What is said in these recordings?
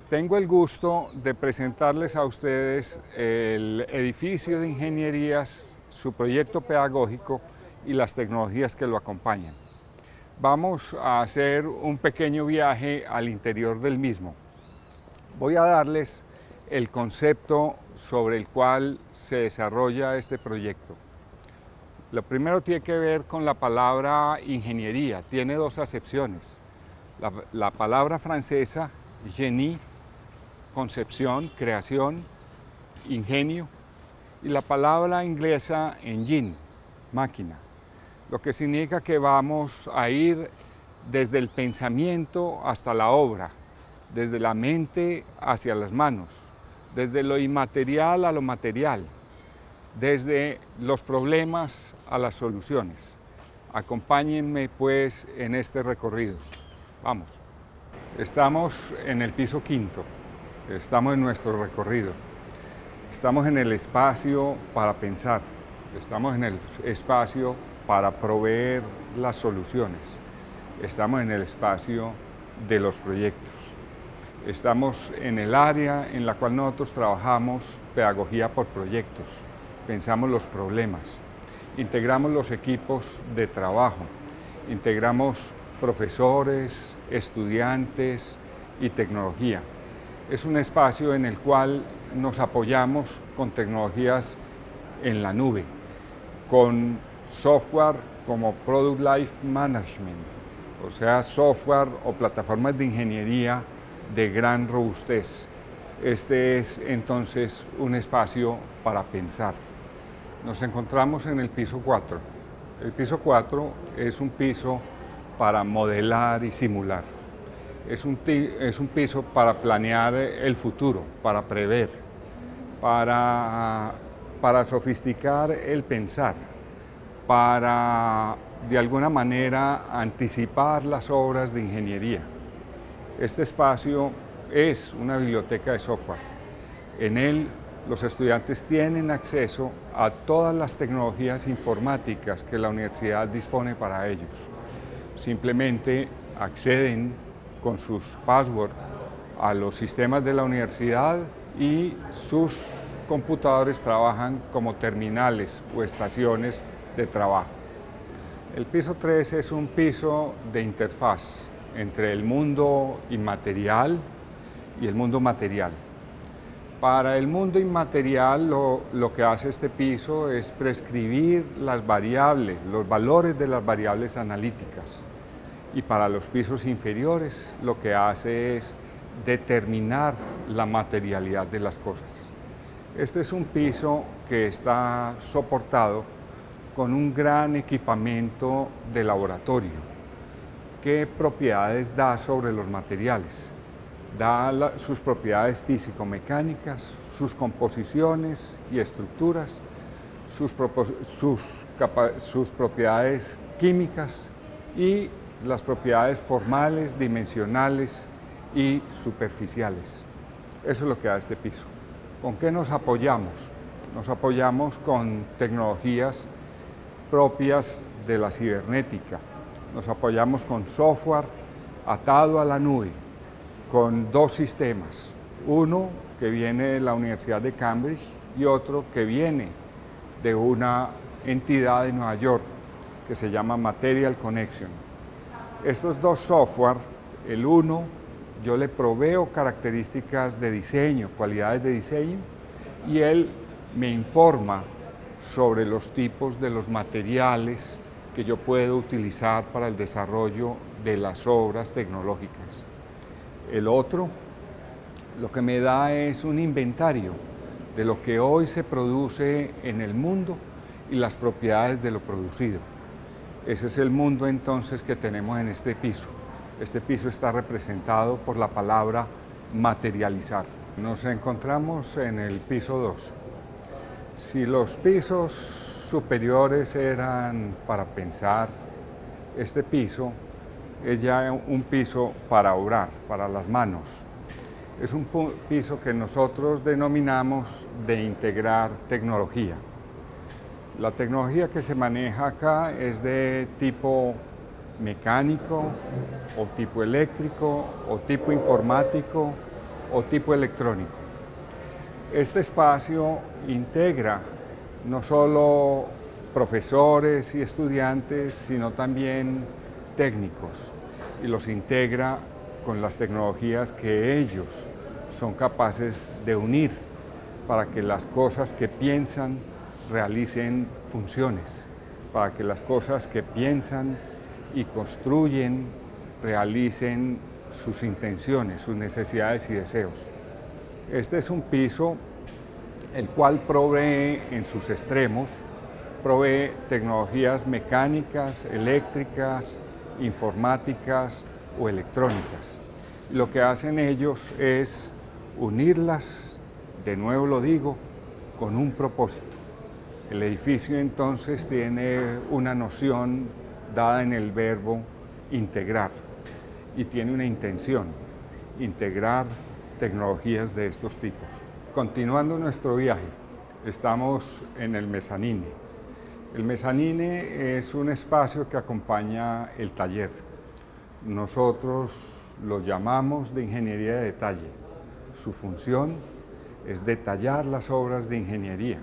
Tengo el gusto de presentarles a ustedes el edificio de ingenierías, su proyecto pedagógico y las tecnologías que lo acompañan. Vamos a hacer un pequeño viaje al interior del mismo. Voy a darles el concepto sobre el cual se desarrolla este proyecto. Lo primero tiene que ver con la palabra ingeniería. Tiene dos acepciones. La palabra francesa, génie, concepción, creación, ingenio, y la palabra inglesa, engine, máquina, lo que significa que vamos a ir desde el pensamiento hasta la obra, desde la mente hacia las manos, desde lo inmaterial a lo material, desde los problemas a las soluciones. Acompáñenme pues en este recorrido. Vamos. Estamos en el piso quinto. Estamos en nuestro recorrido. Estamos en el espacio para pensar. Estamos en el espacio para proveer las soluciones. Estamos en el espacio de los proyectos. Estamos en el área en la cual nosotros trabajamos pedagogía por proyectos. Pensamos los problemas. Integramos los equipos de trabajo. Integramos profesores, estudiantes y tecnología. Es un espacio en el cual nos apoyamos con tecnologías en la nube, con software como Product Life Management, o sea, software o plataformas de ingeniería de gran robustez. Este es entonces un espacio para pensar. Nos encontramos en el piso 4. El piso 4 es un piso para modelar y simular. Es un piso para planear el futuro, para prever, para sofisticar el pensar, para de alguna manera anticipar las obras de ingeniería. Este espacio es una biblioteca de software. En él los estudiantes tienen acceso a todas las tecnologías informáticas que la universidad dispone para ellos. Simplemente acceden con sus passwords a los sistemas de la universidad y sus computadores trabajan como terminales o estaciones de trabajo. El piso 3 es un piso de interfaz entre el mundo inmaterial y el mundo material. Para el mundo inmaterial lo que hace este piso es prescribir las variables, los valores de las variables analíticas. Y para los pisos inferiores lo que hace es determinar la materialidad de las cosas. Este es un piso que está soportado con un gran equipamiento de laboratorio. ¿Qué propiedades da sobre los materiales? Da sus propiedades físico-mecánicas, sus composiciones y estructuras, sus propiedades químicas y las propiedades formales, dimensionales y superficiales. Eso es lo que da este piso. ¿Con qué nos apoyamos? Nos apoyamos con tecnologías propias de la cibernética. Nos apoyamos con software atado a la nube, con dos sistemas. Uno que viene de la Universidad de Cambridge y otro que viene de una entidad de Nueva York que se llama Material Connection. Estos dos software, el uno, yo le proveo características de diseño, cualidades de diseño, y él me informa sobre los tipos de los materiales que yo puedo utilizar para el desarrollo de las obras tecnológicas. El otro, lo que me da es un inventario de lo que hoy se produce en el mundo y las propiedades de lo producido. Ese es el mundo entonces que tenemos en este piso. Este piso está representado por la palabra materializar. Nos encontramos en el piso 2. Si los pisos superiores eran para pensar, este piso es ya un piso para obrar, para las manos. Es un piso que nosotros denominamos de integrar tecnología. La tecnología que se maneja acá es de tipo mecánico, o tipo eléctrico, o tipo informático, o tipo electrónico. Este espacio integra no solo profesores y estudiantes, sino también técnicos, y los integra con las tecnologías que ellos son capaces de unir para que las cosas que piensan realicen funciones, para que las cosas que piensan y construyen realicen sus intenciones, sus necesidades y deseos. Este es un piso el cual provee en sus extremos, provee tecnologías mecánicas, eléctricas, informáticas o electrónicas. Lo que hacen ellos es unirlas, de nuevo lo digo, con un propósito. El edificio entonces tiene una noción dada en el verbo integrar y tiene una intención, integrar tecnologías de estos tipos. Continuando nuestro viaje, estamos en el mezanine. El mezanine es un espacio que acompaña el taller. Nosotros lo llamamos de ingeniería de detalle. Su función es detallar las obras de ingeniería.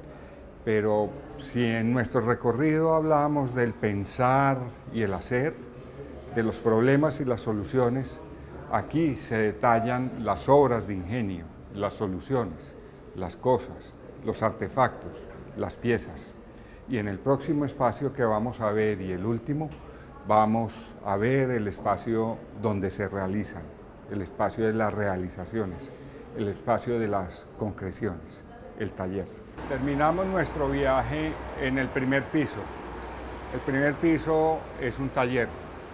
Pero si en nuestro recorrido hablamos del pensar y el hacer, de los problemas y las soluciones, aquí se detallan las obras de ingenio, las soluciones, las cosas, los artefactos, las piezas. Y en el próximo espacio que vamos a ver, y el último, vamos a ver el espacio donde se realizan, el espacio de las realizaciones, el espacio de las concreciones, el taller. Terminamos nuestro viaje en el primer piso. El primer piso es un taller.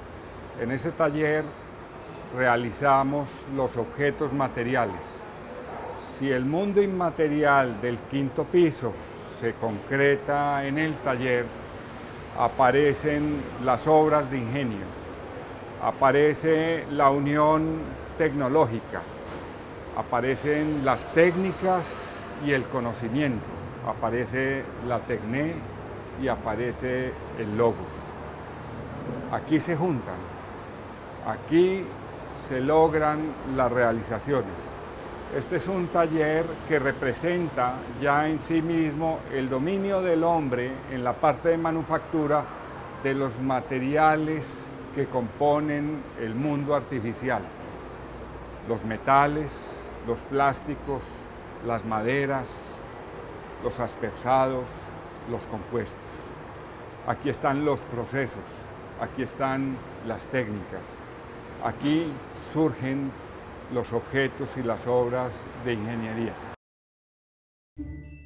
En ese taller realizamos los objetos materiales. Si el mundo inmaterial del quinto piso se concreta en el taller, aparecen las obras de ingenio, aparece la unión tecnológica, aparecen las técnicas y el conocimiento, aparece la tecné y aparece el logos. Aquí se juntan, aquí se logran las realizaciones. Este es un taller que representa ya en sí mismo el dominio del hombre en la parte de manufactura de los materiales que componen el mundo artificial. Los metales, los plásticos, las maderas, los aspersados, los compuestos. Aquí están los procesos, aquí están las técnicas, aquí surgen los objetos y las obras de ingeniería.